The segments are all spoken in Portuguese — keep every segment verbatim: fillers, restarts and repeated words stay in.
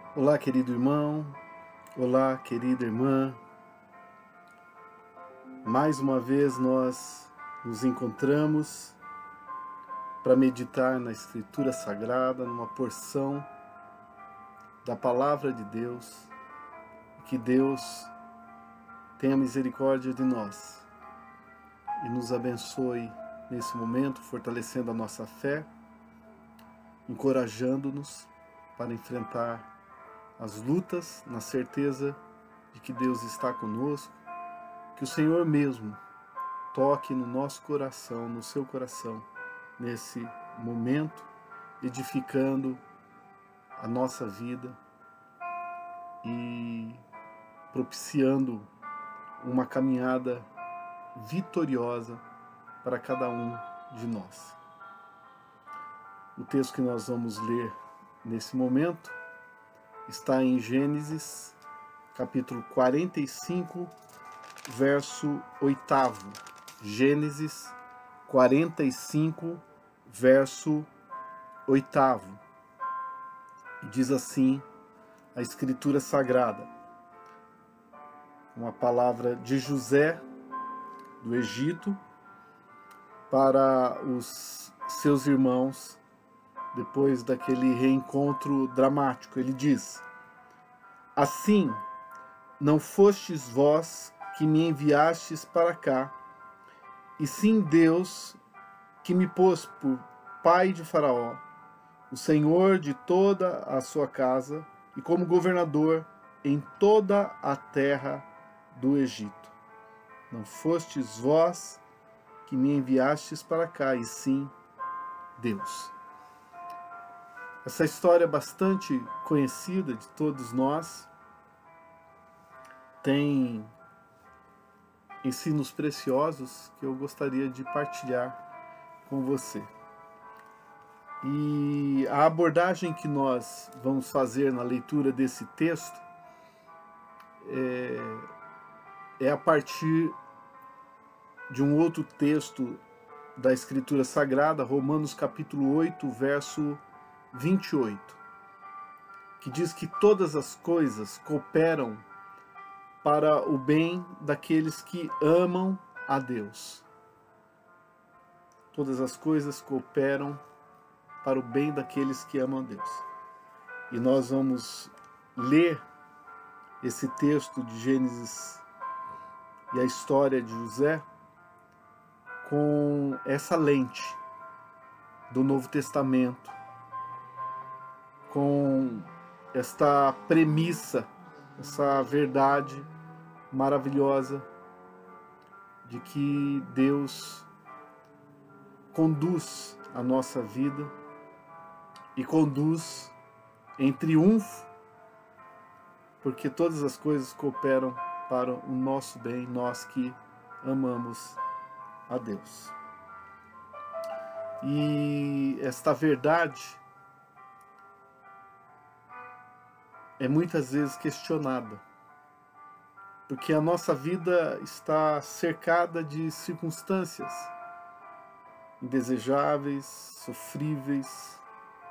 Olá, querido irmão, olá, querida irmã. Mais uma vez nós nos encontramos para meditar na Escritura Sagrada, numa porção da Palavra de Deus. Que Deus tenha misericórdia de nós e nos abençoe nesse momento, fortalecendo a nossa fé, encorajando-nos para enfrentar as lutas, na certeza de que Deus está conosco, que o Senhor mesmo toque no nosso coração, no seu coração, nesse momento, edificando a nossa vida e propiciando uma caminhada vitoriosa para cada um de nós. O texto que nós vamos ler nesse momento está em Gênesis, capítulo quarenta e cinco, verso oitavo. Gênesis quarenta e cinco, verso oitavo. E diz assim a Escritura Sagrada, uma palavra de José, do Egito, para os seus irmãos, depois daquele reencontro dramático. Ele diz: assim, não fostes vós que me enviastes para cá, e sim Deus que me pôs por pai de Faraó, o senhor de toda a sua casa, e como governador em toda a terra do Egito. Não fostes vós que me enviastes para cá, e sim Deus. Essa história é bastante conhecida de todos nós, tem ensinos preciosos que eu gostaria de partilhar com você. E a abordagem que nós vamos fazer na leitura desse texto é, é a partir de um outro texto da Escritura Sagrada, Romanos capítulo oito, verso vinte e oito, que diz que todas as coisas cooperam para o bem daqueles que amam a Deus. Todas as coisas cooperam para o bem daqueles que amam a Deus. E nós vamos ler esse texto de Gênesis e a história de José com essa lente do Novo Testamento, com esta premissa, essa verdade maravilhosa de que Deus conduz a nossa vida e conduz em triunfo, porque todas as coisas cooperam para o nosso bem, nós que amamos a Deus. E esta verdade é muitas vezes questionada, porque a nossa vida está cercada de circunstâncias indesejáveis, sofríveis,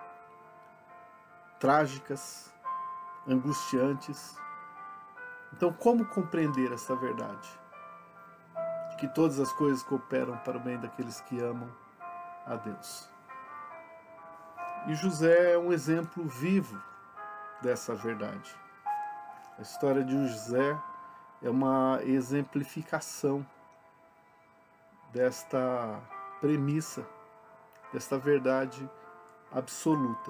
trágicas, angustiantes. Então, como compreender essa verdade? De que todas as coisas cooperam para o bem daqueles que amam a Deus. E José é um exemplo vivo dessa verdade. A história de José é uma exemplificação desta premissa, desta verdade absoluta.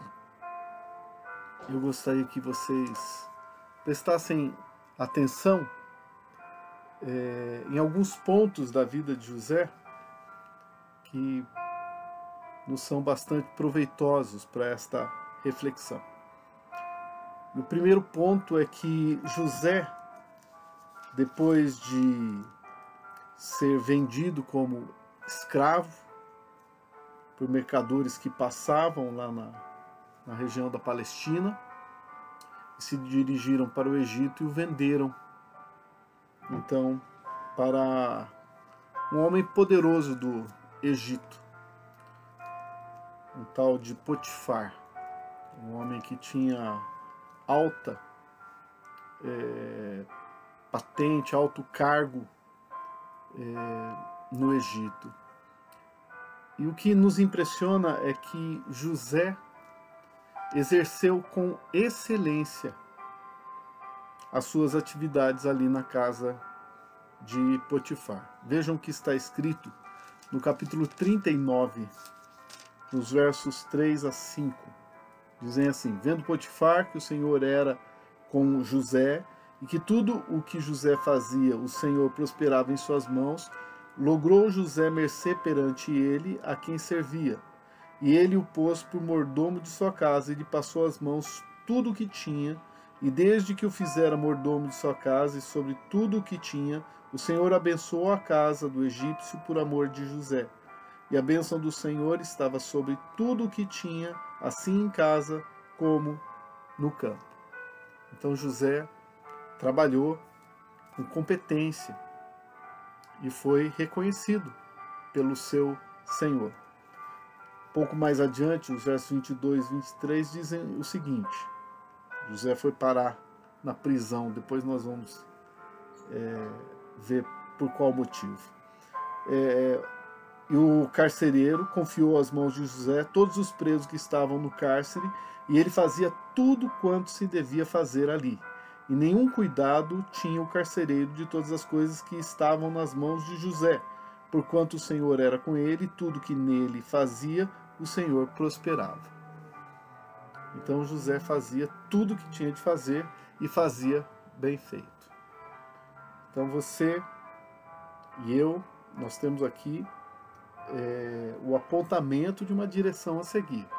Eu gostaria que vocês prestassem atenção é, em alguns pontos da vida de José que nos são bastante proveitosos para esta reflexão. O primeiro ponto é que José, depois de ser vendido como escravo por mercadores que passavam lá na, na região da Palestina, e se dirigiram para o Egito e o venderam, então, para um homem poderoso do Egito, um tal de Potifar, um homem que tinha alta é, patente, alto cargo é, no Egito. E o que nos impressiona é que José exerceu com excelência as suas atividades ali na casa de Potifar. Vejam o que está escrito no capítulo trinta e nove, nos versos três a cinco. Dizem assim: vendo Potifar que o Senhor era com José e que tudo o que José fazia o Senhor prosperava em suas mãos, logrou José mercê perante ele a quem servia. E ele o pôs por mordomo de sua casa e lhe passou às mãos tudo o que tinha. E desde que o fizera mordomo de sua casa e sobre tudo o que tinha, o Senhor abençoou a casa do egípcio por amor de José. E a bênção do Senhor estava sobre tudo o que tinha, assim em casa como no campo. Então José trabalhou com competência e foi reconhecido pelo seu Senhor. Pouco mais adiante, os versos vinte e dois e vinte e três dizem o seguinte: José foi parar na prisão, depois nós vamos é, ver por qual motivo. É, e o carcereiro confiou às mãos de José todos os presos que estavam no cárcere, e ele fazia tudo quanto se devia fazer ali. E nenhum cuidado tinha o carcereiro de todas as coisas que estavam nas mãos de José, porquanto o Senhor era com ele, e tudo que nele fazia, o Senhor prosperava. Então José fazia tudo o que tinha de fazer e fazia bem feito. Então você e eu, nós temos aqui é, o apontamento de uma direção a seguir.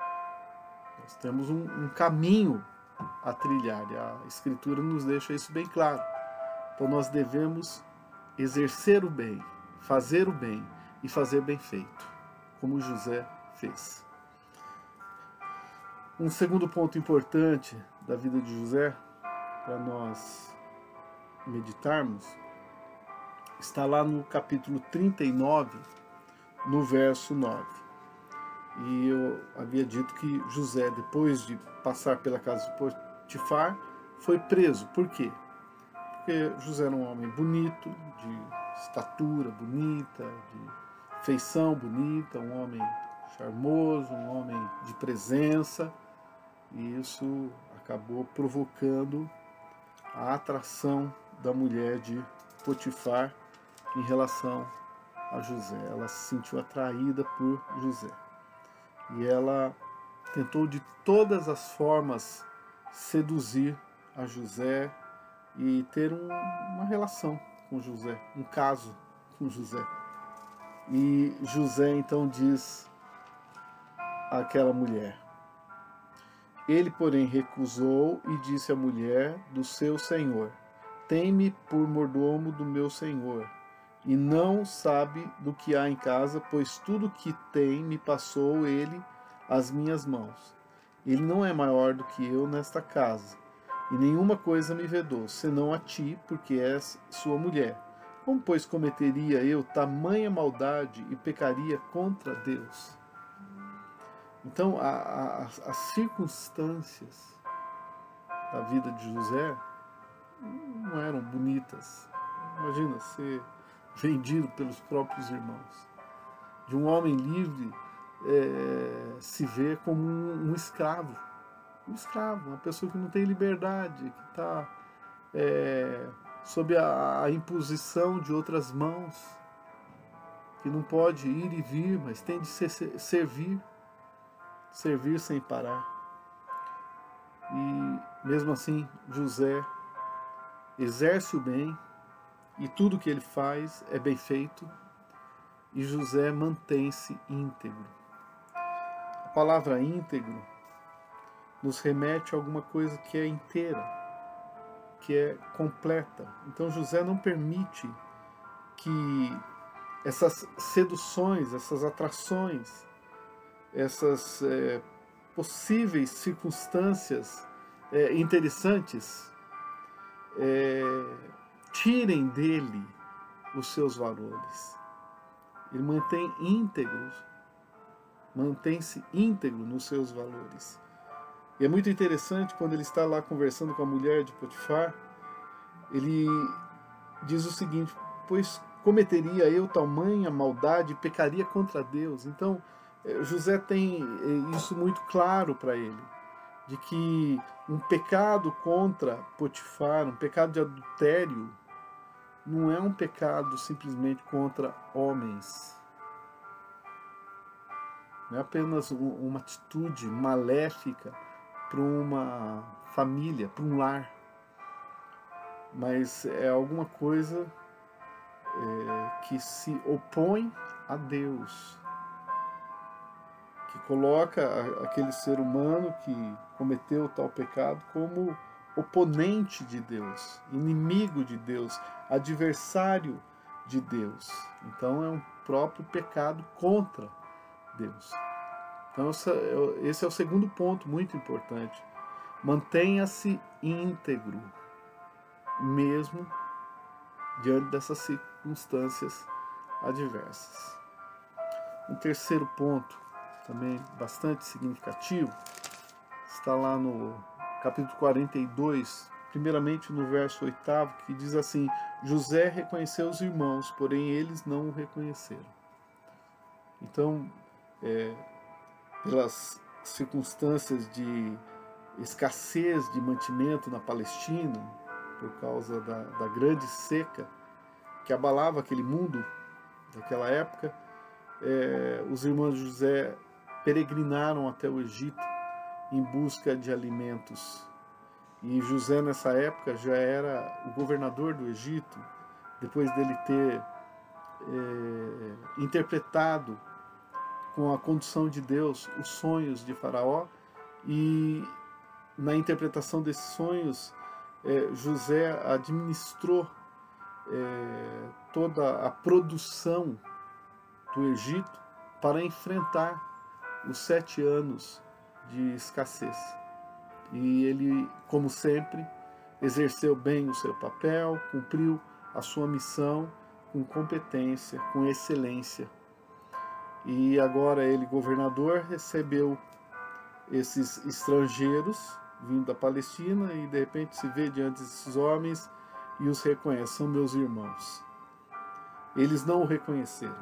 Nós temos um, um caminho a trilhar, e a Escritura nos deixa isso bem claro. Então nós devemos exercer o bem, fazer o bem e fazer bem feito, como José fez. Um segundo ponto importante da vida de José, para nós meditarmos, está lá no capítulo trinta e nove, no verso nove. E eu havia dito que José, depois de passar pela casa de Potifar, foi preso. Por quê? Porque José era um homem bonito, de estatura bonita, de feição bonita, um homem charmoso, um homem de presença, e isso acabou provocando a atração da mulher de Potifar em relação a José. Ela se sentiu atraída por José. E ela tentou de todas as formas seduzir a José e ter um, uma relação com José, um caso com José. E José então diz àquela mulher: ele, porém, recusou e disse à mulher do seu senhor: tem-me por mordomo do meu senhor, e não sabe do que há em casa, pois tudo que tem me passou ele às minhas mãos. Ele não é maior do que eu nesta casa, e nenhuma coisa me vedou, senão a ti, porque és sua mulher. Como, pois, cometeria eu tamanha maldade e pecaria contra Deus? Então, a, a, as circunstâncias da vida de José não eram bonitas. Imagina ser vendido pelos próprios irmãos. De um homem livre é, se ver como um, um escravo. Um escravo, uma pessoa que não tem liberdade, que está é, sob a, a imposição de outras mãos, que não pode ir e vir, mas tem de ser, servir, servir sem parar. E mesmo assim, José exerce o bem, e tudo que ele faz é bem feito, e José mantém-se íntegro. A palavra íntegro nos remete a alguma coisa que é inteira, que é completa. Então José não permite que essas seduções, essas atrações, essas é, possíveis circunstâncias é, interessantes é, tirem dele os seus valores. Ele mantém íntegros, mantém-se íntegro nos seus valores. E é muito interessante quando ele está lá conversando com a mulher de Potifar, ele diz o seguinte: pois cometeria eu tamanha maldade e pecaria contra Deus? Então, José tem isso muito claro para ele, de que um pecado contra Potifar, um pecado de adultério, não é um pecado simplesmente contra homens. Não é apenas uma atitude maléfica para uma família, para um lar, mas é alguma coisa é, que se opõe a Deus, que coloca aquele ser humano que cometeu tal pecado como oponente de Deus, inimigo de Deus, adversário de Deus. Então é um próprio pecado contra Deus. Então esse é o segundo ponto muito importante. Mantenha-se íntegro, mesmo diante dessas circunstâncias adversas. Um terceiro ponto, também bastante significativo, está lá no capítulo quarenta e dois, primeiramente no verso oitavo, que diz assim: José reconheceu os irmãos, porém eles não o reconheceram. Então, é, pelas circunstâncias de escassez de mantimento na Palestina, por causa da, da grande seca que abalava aquele mundo naquela época, é, os irmãos de José peregrinaram até o Egito em busca de alimentos. E José, nessa época, já era o governador do Egito, depois dele ter é, interpretado com a condução de Deus os sonhos de Faraó, e na interpretação desses sonhos, é, José administrou é, toda a produção do Egito para enfrentar os sete anos de escassez. E ele, como sempre, exerceu bem o seu papel, cumpriu a sua missão com competência, com excelência. E agora ele, governador, recebeu esses estrangeiros vindo da Palestina e de repente se vê diante desses homens e os reconhece: são meus irmãos. Eles não o reconheceram.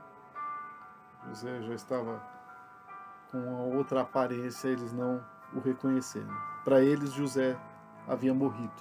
José já estava com uma outra aparência, eles não o reconheceram. Para eles, José havia morrido.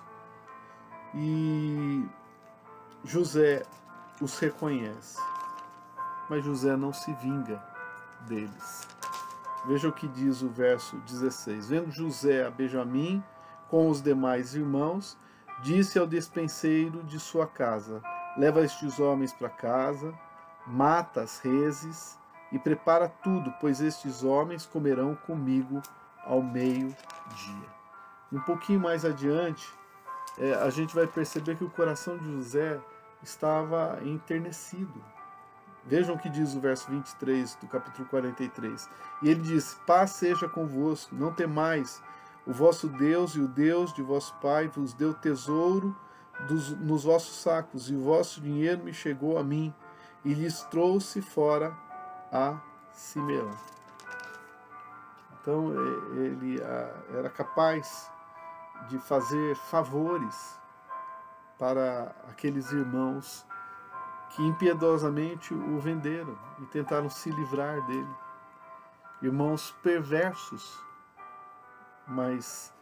E José os reconhece, mas José não se vinga deles. Veja o que diz o verso dezesseis. Vendo José a Benjamim com os demais irmãos, disse ao despenseiro de sua casa: leva estes homens para casa, mata as reses e prepara tudo, pois estes homens comerão comigo ao meio-dia. Um pouquinho mais adiante, é, a gente vai perceber que o coração de José estava enternecido. Vejam o que diz o verso vinte e três do capítulo quarenta e três. E ele diz: paz seja convosco, não temais, o vosso Deus e o Deus de vosso pai vos deu tesouro dos, nos vossos sacos, e o vosso dinheiro me chegou a mim, e lhes trouxe fora a Simeão. Então ele era capaz de fazer favores para aqueles irmãos que impiedosamente o venderam e tentaram se livrar dele. Irmãos perversos, mas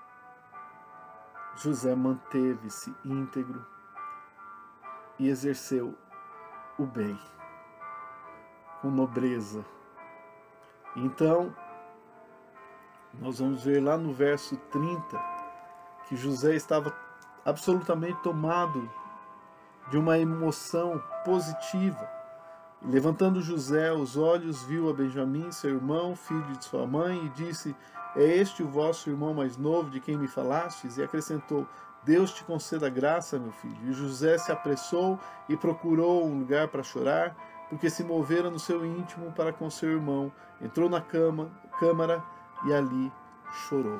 José manteve-se íntegro e exerceu o bem com nobreza. Então, nós vamos ver lá no verso trinta que José estava absolutamente tomado de uma emoção positiva. Levantando José os olhos, viu a Benjamim, seu irmão, filho de sua mãe, e disse: é este o vosso irmão mais novo, de quem me falastes? E acrescentou: Deus te conceda graça, meu filho. E José se apressou e procurou um lugar para chorar, porque se movera no seu íntimo para com seu irmão. Entrou na cama, câmara e ali chorou.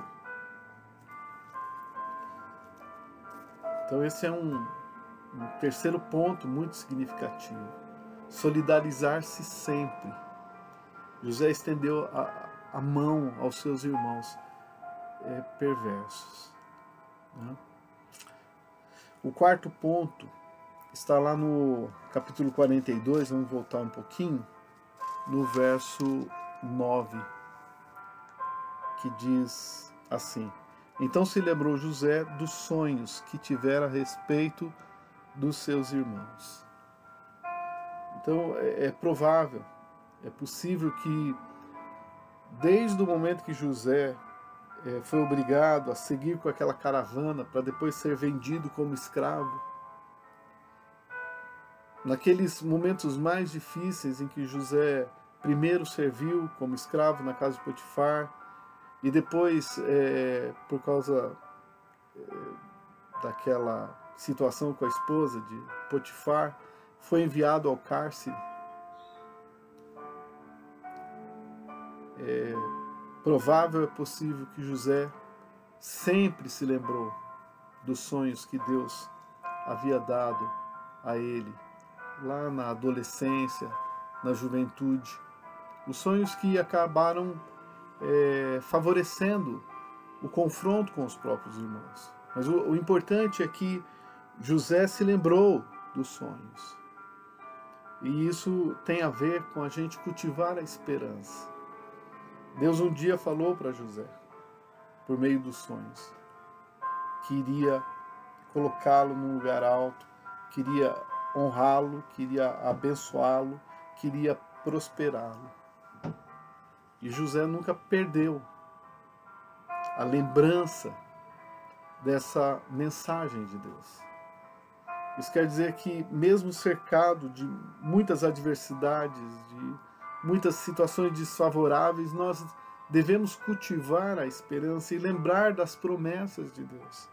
Então esse é um, um terceiro ponto muito significativo. Solidarizar-se sempre. José estendeu a, a mão aos seus irmãos é, perversos. Né? O quarto ponto está lá no capítulo quarenta e dois, vamos voltar um pouquinho, no verso nove, que diz assim: então se lembrou José dos sonhos que tivera a respeito dos seus irmãos. Então é, é provável, é possível que desde o momento que José é, foi obrigado a seguir com aquela caravana para depois ser vendido como escravo, naqueles momentos mais difíceis em que José primeiro serviu como escravo na casa de Potifar e depois, é, por causa é, daquela situação com a esposa de Potifar, foi enviado ao cárcere. É provável, é possível que José sempre se lembrou dos sonhos que Deus havia dado a ele lá na adolescência, na juventude, os sonhos que acabaram é, favorecendo o confronto com os próprios irmãos. Mas o, o importante é que José se lembrou dos sonhos. E isso tem a ver com a gente cultivar a esperança. Deus um dia falou para José, por meio dos sonhos, que iria colocá-lo num lugar alto, queria honrá-lo, queria abençoá-lo, queria prosperá-lo. E José nunca perdeu a lembrança dessa mensagem de Deus. Isso quer dizer que, mesmo cercado de muitas adversidades, de muitas situações desfavoráveis, nós devemos cultivar a esperança e lembrar das promessas de Deus.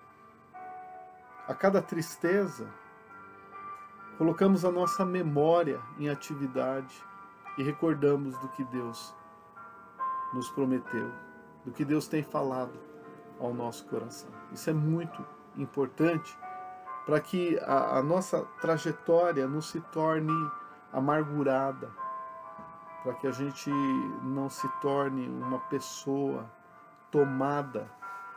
A cada tristeza, colocamos a nossa memória em atividade e recordamos do que Deus nos prometeu, do que Deus tem falado ao nosso coração. Isso é muito importante para que a, a nossa trajetória não se torne amargurada, para que a gente não se torne uma pessoa tomada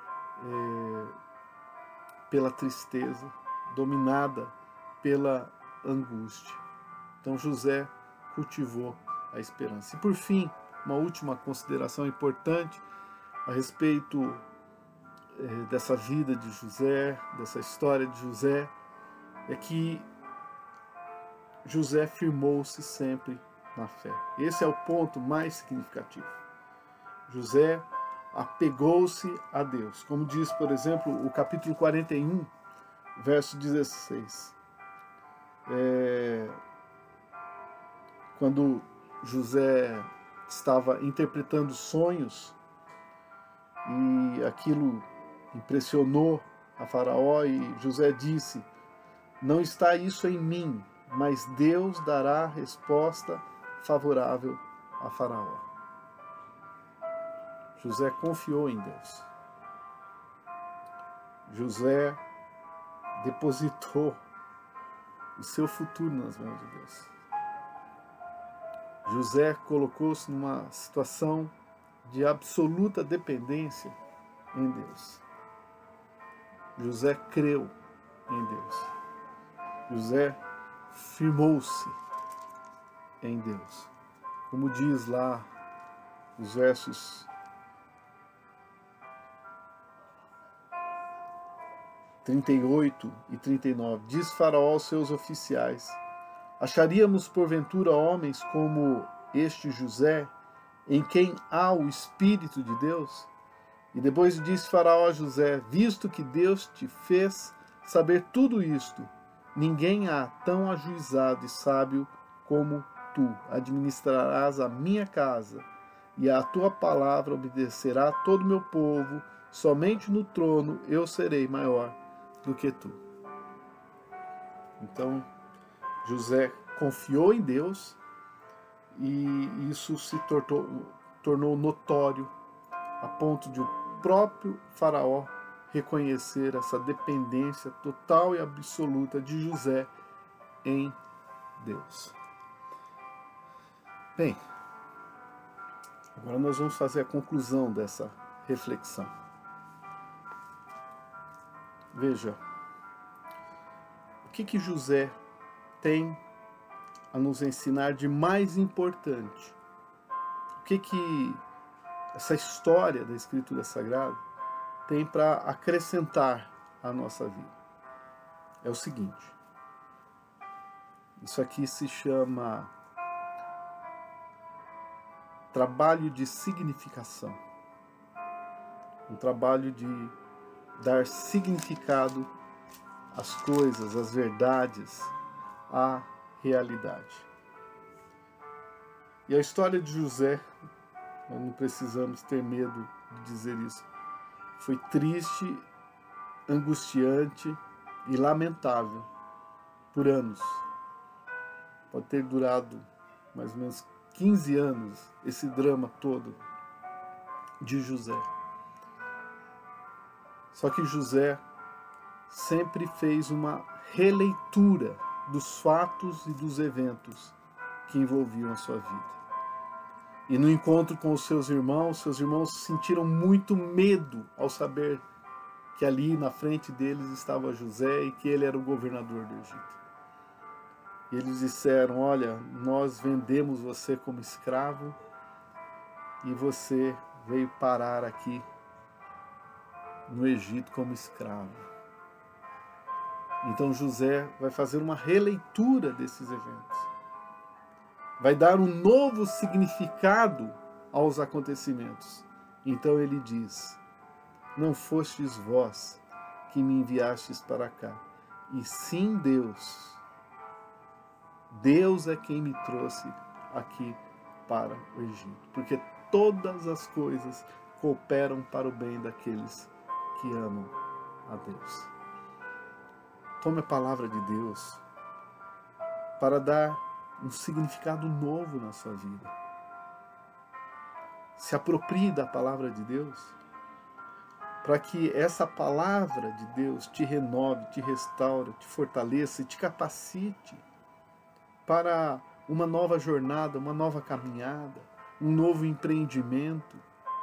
é, pela tristeza, dominada pela angústia. Então José cultivou a esperança. E por fim, uma última consideração importante a respeito é, dessa vida de José, dessa história de José, é que José firmou-se sempre na fé. Esse é o ponto mais significativo. José apegou-se a Deus. Como diz, por exemplo, o capítulo quarenta e um, verso dezesseis. É, quando José estava interpretando sonhos e aquilo impressionou a Faraó, e José disse: não está isso em mim, mas Deus dará resposta favorável a Faraó. José confiou em Deus. José depositou o seu futuro nas mãos de Deus. José colocou-se numa situação de absoluta dependência em Deus. José creu em Deus. José firmou-se em Deus. Como diz lá os versos trinta e oito e trinta e nove. Diz Faraó aos seus oficiais: acharíamos porventura homens como este José, em quem há o Espírito de Deus? E depois disse Faraó a José: visto que Deus te fez saber tudo isto, ninguém há tão ajuizado e sábio como tu. Administrarás a minha casa, e à tua palavra obedecerá todo o meu povo. Somente no trono eu serei maior do que tu. Então, José confiou em Deus, e isso se tornou, tornou notório a ponto de o próprio Faraó reconhecer essa dependência total e absoluta de José em Deus. Bem, agora nós vamos fazer a conclusão dessa reflexão. Veja, o que que José tem a nos ensinar de mais importante? O que que essa história da Escritura Sagrada tem para acrescentar à nossa vida? É o seguinte, isso aqui se chama trabalho de significação, um trabalho de dar significado às coisas, às verdades, à realidade. E a história de José, nós não precisamos ter medo de dizer isso, foi triste, angustiante e lamentável por anos. Pode ter durado mais ou menos quinze anos esse drama todo de José. Só que José sempre fez uma releitura dos fatos e dos eventos que envolviam a sua vida. E no encontro com os seus irmãos, seus irmãos sentiram muito medo ao saber que ali na frente deles estava José e que ele era o governador do Egito. E eles disseram, olha, nós vendemos você como escravo e você veio parar aqui no Egito como escravo. Então José vai fazer uma releitura desses eventos. Vai dar um novo significado aos acontecimentos. Então ele diz, não fostes vós que me enviastes para cá, e sim Deus. Deus é quem me trouxe aqui para o Egito. Porque todas as coisas cooperam para o bem daqueles que amam a Deus. Tome a palavra de Deus para dar um significado novo na sua vida. Se aproprie da palavra de Deus para que essa palavra de Deus te renove, te restaure, te fortaleça e te capacite para uma nova jornada, uma nova caminhada, um novo empreendimento.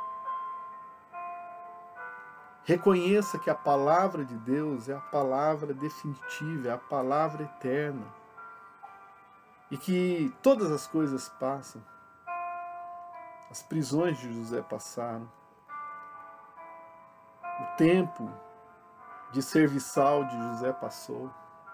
Reconheça que a palavra de Deus é a palavra definitiva, é a palavra eterna. E que todas as coisas passam. As prisões de José passaram. O tempo de serviçal de José passou.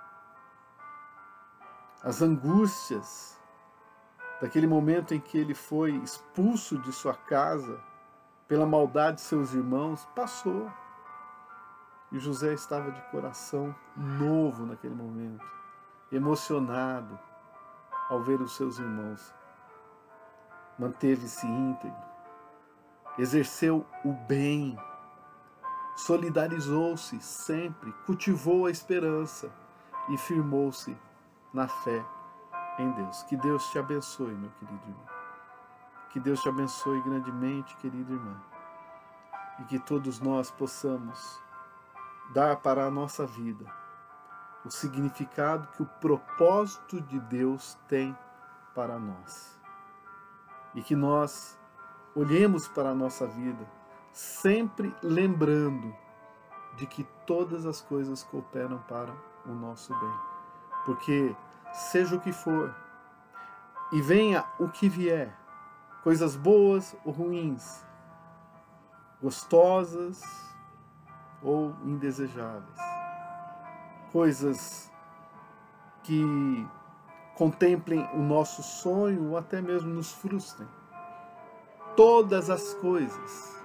As angústias daquele momento em que ele foi expulso de sua casa pela maldade de seus irmãos, passou. E José estava de coração novo naquele momento, emocionado ao ver os seus irmãos. Manteve-se íntegro, exerceu o bem, solidarizou-se sempre, cultivou a esperança e firmou-se na fé em Deus. Que Deus te abençoe, meu querido irmão. Que Deus te abençoe grandemente, querida irmã. E que todos nós possamos dar para a nossa vida o significado que o propósito de Deus tem para nós. E que nós olhemos para a nossa vida sempre lembrando de que todas as coisas cooperam para o nosso bem. Porque seja o que for, e venha o que vier, coisas boas ou ruins, gostosas ou indesejáveis, coisas que contemplem o nosso sonho ou até mesmo nos frustrem. Todas as coisas,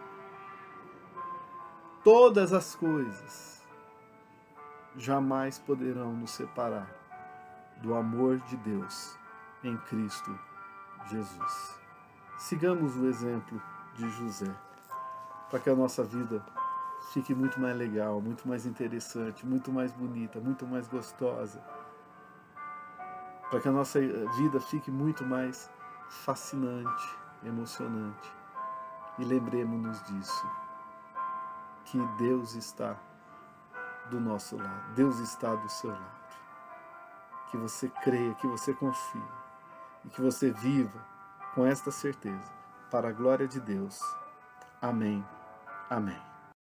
todas as coisas jamais poderão nos separar do amor de Deus em Cristo Jesus. Sigamos o exemplo de José, para que a nossa vida fique muito mais legal, muito mais interessante, muito mais bonita, muito mais gostosa, para que a nossa vida fique muito mais fascinante, emocionante. E lembremos-nos disso, que Deus está do nosso lado, Deus está do seu lado. Que você creia, que você confie e que você viva com esta certeza, para a glória de Deus. Amém. Amém.